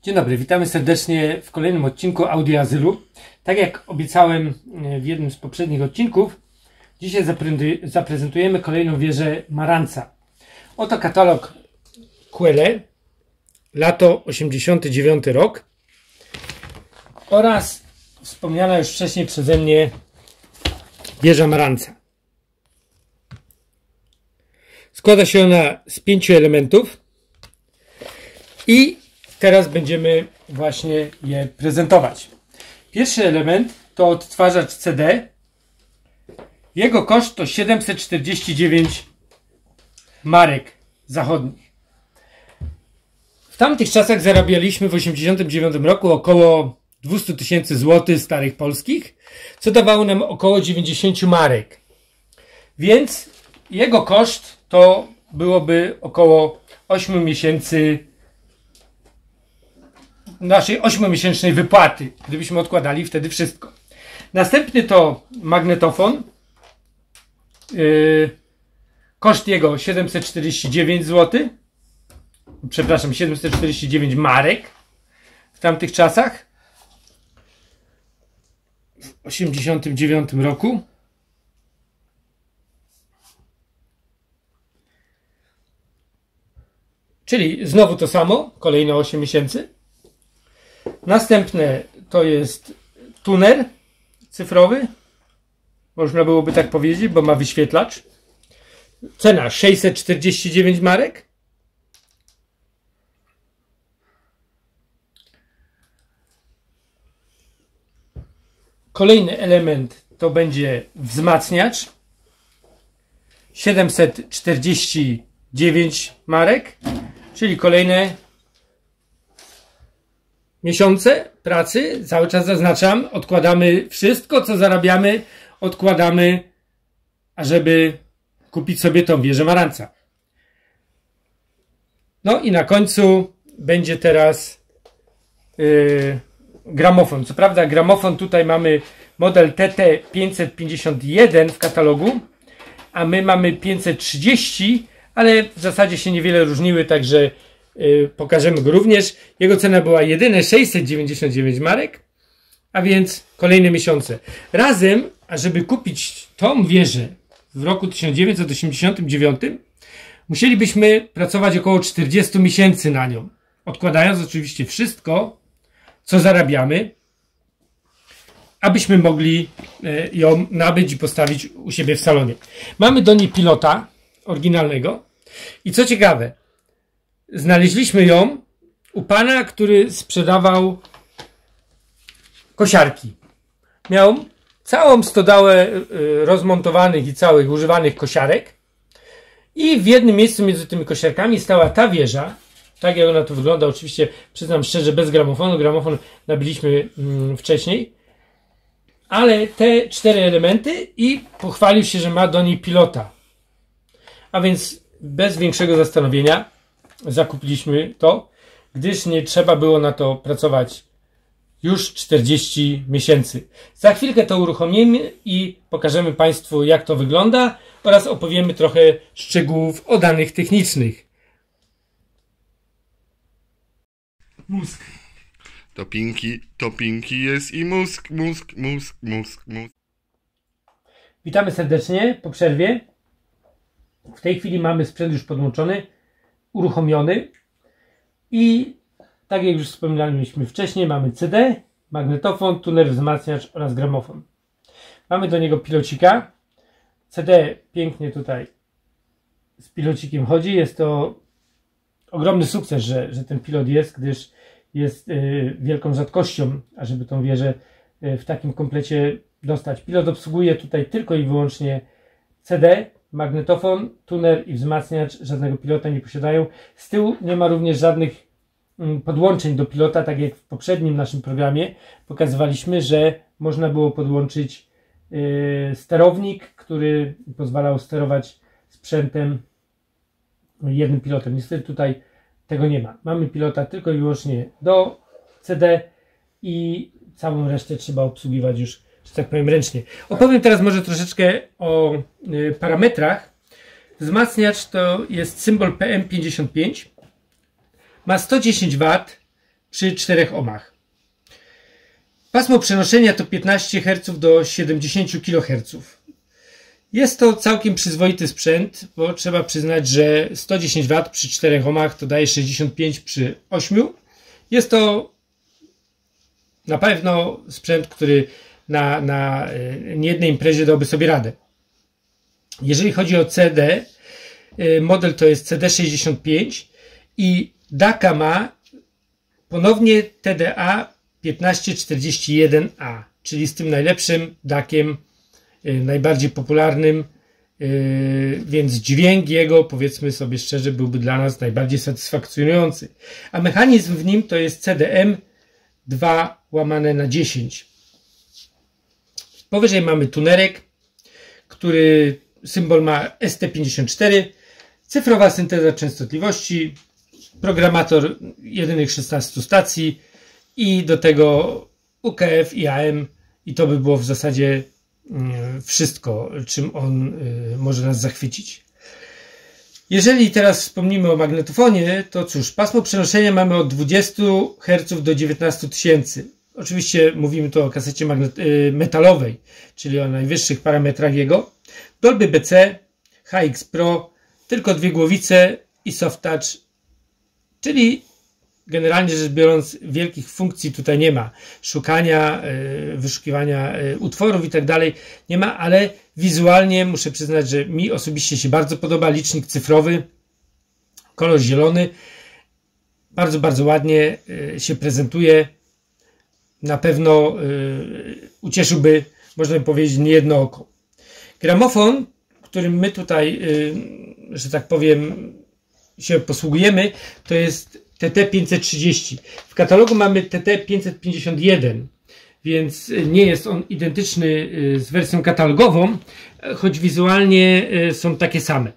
Dzień dobry, witamy serdecznie w kolejnym odcinku Audioazylu. Tak jak obiecałem w jednym z poprzednich odcinków, dzisiaj zaprezentujemy kolejną wieżę Marantza. Oto katalog Quelle, lato 89 rok oraz wspomniana już wcześniej przeze mnie wieża Marantza. Składa się ona z 5 elementów i teraz będziemy właśnie je prezentować. Pierwszy element to odtwarzacz CD. Jego koszt to 749 marek zachodnich. W tamtych czasach zarabialiśmy w 1989 roku około 200 000 złotych starych polskich, co dawało nam około 90 marek. Więc jego koszt to byłoby około 8 miesięcy naszej 8-miesięcznej wypłaty, gdybyśmy odkładali wtedy wszystko. Następny to magnetofon. Koszt jego 749 zł. Przepraszam, 749 marek w tamtych czasach. W 89 roku. Czyli znowu to samo, kolejne 8 miesięcy. Następne to jest tuner cyfrowy, można byłoby tak powiedzieć, bo ma wyświetlacz. Cena 649 marek. Kolejny element to będzie wzmacniacz. 749 marek, czyli kolejne miesiące pracy. Cały czas zaznaczam, odkładamy wszystko, co zarabiamy, odkładamy, ażeby kupić sobie tą wieżę Marantza. No i na końcu będzie teraz gramofon. Co prawda gramofon tutaj mamy model TT551 w katalogu, a my mamy 530, ale w zasadzie się niewiele różniły, także pokażemy go również. Jego cena była jedyne 699 marek, a więc kolejne miesiące. Razem, ażeby kupić tą wieżę w roku 1989, musielibyśmy pracować około 40 miesięcy na nią. Odkładając oczywiście wszystko, co zarabiamy, abyśmy mogli ją nabyć i postawić u siebie w salonie. Mamy do niej pilota oryginalnego i co ciekawe, znaleźliśmy ją u pana, który sprzedawał kosiarki. Miał całą stodałę rozmontowanych i całych używanych kosiarek i w jednym miejscu między tymi kosiarkami stała ta wieża. Tak jak ona tu wygląda, oczywiście przyznam szczerze, bez gramofonu. Gramofon nabiliśmy wcześniej. Ale te 4 elementy i pochwalił się, że ma do niej pilota. A więc bez większego zastanowienia zakupiliśmy to, gdyż nie trzeba było na to pracować już 40 miesięcy. Za chwilkę to uruchomimy i pokażemy Państwu, jak to wygląda oraz opowiemy trochę szczegółów o danych technicznych. Mózg. Topinki jest i mózg. Witamy serdecznie po przerwie. W tej chwili mamy sprzęt już podłączony, uruchomiony i tak jak już wspominaliśmy wcześniej, mamy CD, magnetofon, tuner, wzmacniacz oraz gramofon. Mamy do niego pilocika. CD pięknie tutaj z pilocikiem chodzi. Jest to ogromny sukces, że ten pilot jest, gdyż jest wielką rzadkością, ażeby tą wieżę w takim komplecie dostać. Pilot obsługuje tutaj tylko i wyłącznie CD, magnetofon, tuner i wzmacniacz. Żadnego pilota nie posiadają. Z tyłu nie ma również żadnych podłączeń do pilota, tak jak w poprzednim naszym programie pokazywaliśmy, że można było podłączyć sterownik, który pozwalał sterować sprzętem jednym pilotem. Niestety tutaj tego nie ma. Mamy pilota tylko i wyłącznie do CD i całą resztę trzeba obsługiwać już, że tak powiem, ręcznie. Opowiem teraz może troszeczkę o parametrach. Wzmacniacz to jest symbol PM55. Ma 110 W przy 4 ohmach. Pasmo przenoszenia to 15 Hz do 70 kHz. Jest to całkiem przyzwoity sprzęt, bo trzeba przyznać, że 110 W przy 4 ohmach to daje 65 przy 8. Jest to na pewno sprzęt, który na niejednej imprezie dałby sobie radę. Jeżeli chodzi o CD, model to jest CD65 i DAC ma ponownie TDA 1541A, czyli z tym najlepszym DAC-iem, najbardziej popularnym, więc dźwięk jego, powiedzmy sobie szczerze, byłby dla nas najbardziej satysfakcjonujący. A mechanizm w nim to jest CDM 2/10. Powyżej mamy tunerek, który symbol ma ST54, cyfrowa synteza częstotliwości, programator jedynych 16 stacji i do tego UKF i AM, i to by było w zasadzie wszystko, czym on może nas zachwycić. Jeżeli teraz wspomnimy o magnetofonie, to cóż, pasmo przenoszenia mamy od 20 Hz do 19 000. Oczywiście mówimy tu o kasecie metalowej, czyli o najwyższych parametrach jego. Dolby BC, HX Pro, tylko 2 głowice i Soft Touch, czyli generalnie rzecz biorąc wielkich funkcji tutaj nie ma. Szukania, wyszukiwania utworów i tak dalej nie ma, ale wizualnie muszę przyznać, że mi osobiście się bardzo podoba. Licznik cyfrowy, kolor zielony, bardzo, bardzo ładnie się prezentuje. Na pewno ucieszyłby, można by powiedzieć, niejedno oko. Gramofon, którym my tutaj, że tak powiem, się posługujemy, to jest TT530. W katalogu mamy TT551, więc nie jest on identyczny z wersją katalogową, choć wizualnie są takie same.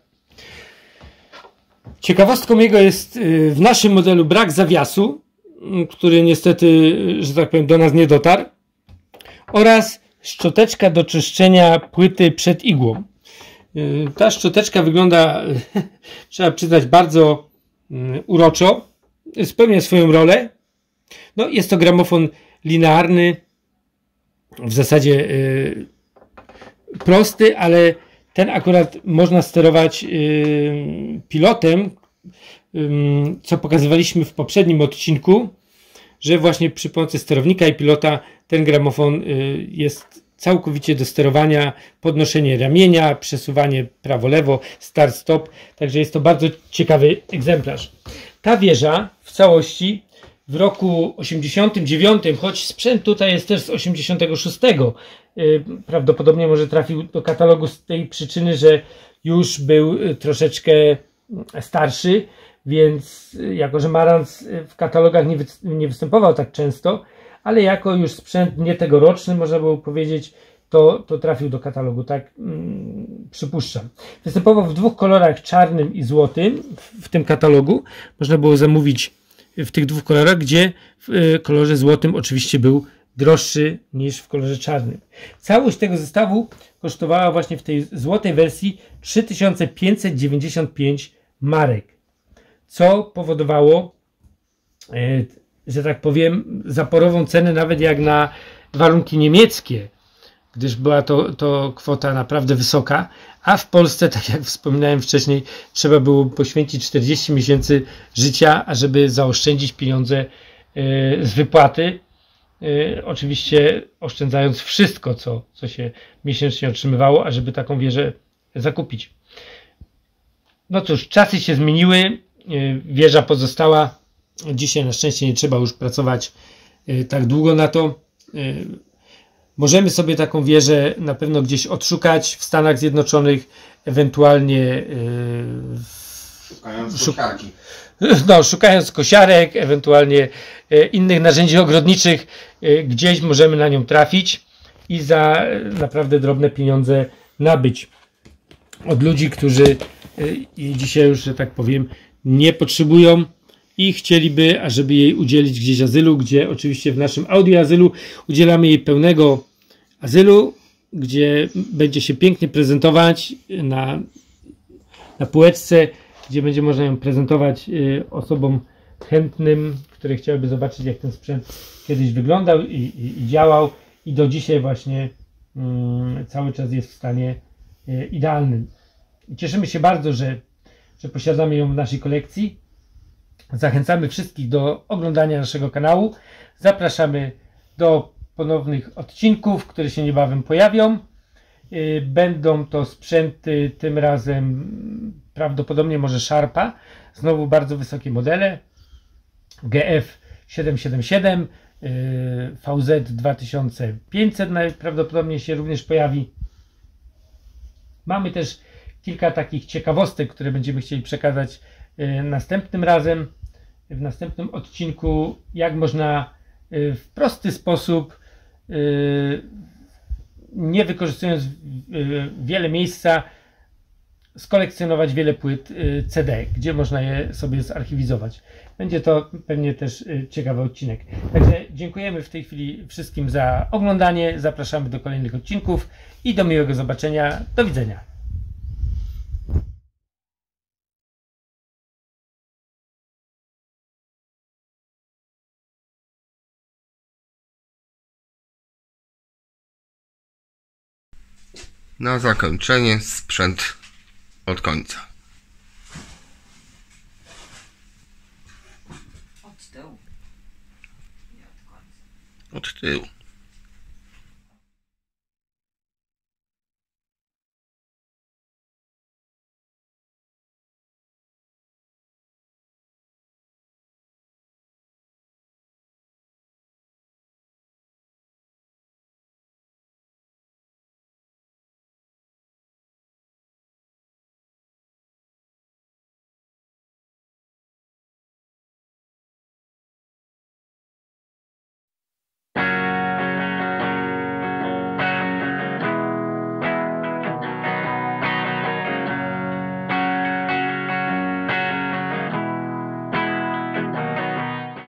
Ciekawostką jego jest w naszym modelu brak zawiasu, który niestety, że tak powiem, do nas nie dotarł, oraz szczoteczka do czyszczenia płyty przed igłą. Ta szczoteczka wygląda, trzeba przyznać, bardzo uroczo, spełnia swoją rolę. No, jest to gramofon linearny, w zasadzie prosty, ale ten akurat można sterować pilotem, co pokazywaliśmy w poprzednim odcinku, że właśnie przy pomocy sterownika i pilota ten gramofon jest całkowicie do sterowania, podnoszenie ramienia, przesuwanie prawo-lewo, start-stop, także jest to bardzo ciekawy egzemplarz. Ta wieża w całości w roku 89, choć sprzęt tutaj jest też z 86, prawdopodobnie może trafił do katalogu z tej przyczyny, że już był troszeczkę starszy, więc jako że Marantz w katalogach nie występował tak często, ale jako już sprzęt nie tegoroczny, można było powiedzieć, to trafił do katalogu, tak przypuszczam. Występował w 2 kolorach, czarnym i złotym w tym katalogu. Można było zamówić w tych 2 kolorach, gdzie w kolorze złotym oczywiście był droższy niż w kolorze czarnym. Całość tego zestawu kosztowała właśnie w tej złotej wersji 3595 marek, co powodowało, że tak powiem, zaporową cenę nawet jak na warunki niemieckie, gdyż była to kwota naprawdę wysoka, a w Polsce, tak jak wspominałem wcześniej, trzeba było poświęcić 40 miesięcy życia, ażeby zaoszczędzić pieniądze z wypłaty, oczywiście oszczędzając wszystko, co się miesięcznie otrzymywało, ażeby taką wieżę zakupić. No cóż, czasy się zmieniły, wieża pozostała. Dzisiaj na szczęście nie trzeba już pracować tak długo na to. Możemy sobie taką wieżę na pewno gdzieś odszukać w Stanach Zjednoczonych, ewentualnie szukając kosiarek, ewentualnie innych narzędzi ogrodniczych, gdzieś możemy na nią trafić i za naprawdę drobne pieniądze nabyć od ludzi, którzy jej dzisiaj już, że tak powiem, nie potrzebują i chcieliby, ażeby jej udzielić gdzieś azylu, gdzie oczywiście w naszym audioazylu udzielamy jej pełnego azylu, gdzie będzie się pięknie prezentować na półeczce, gdzie będzie można ją prezentować osobom chętnym, które chciałyby zobaczyć, jak ten sprzęt kiedyś wyglądał i działał, i do dzisiaj właśnie cały czas jest w stanie idealnym. Cieszymy się bardzo, że posiadamy ją w naszej kolekcji. Zachęcamy wszystkich do oglądania naszego kanału. Zapraszamy do ponownych odcinków, które się niebawem pojawią. Będą to sprzęty, tym razem prawdopodobnie może Sharpa. Znowu bardzo wysokie modele. GF 777, VZ 2500 najprawdopodobniej się również pojawi. Mamy też kilka takich ciekawostek, które będziemy chcieli przekazać następnym razem, w następnym odcinku, jak można w prosty sposób, nie wykorzystując wiele miejsca, skolekcjonować wiele płyt CD, gdzie można je sobie zarchiwizować. Będzie to pewnie też ciekawy odcinek. Także dziękujemy w tej chwili wszystkim za oglądanie, zapraszamy do kolejnych odcinków i do miłego zobaczenia. Do widzenia. Na zakończenie sprzęt od końca. Od tyłu. I od końca. Od tyłu.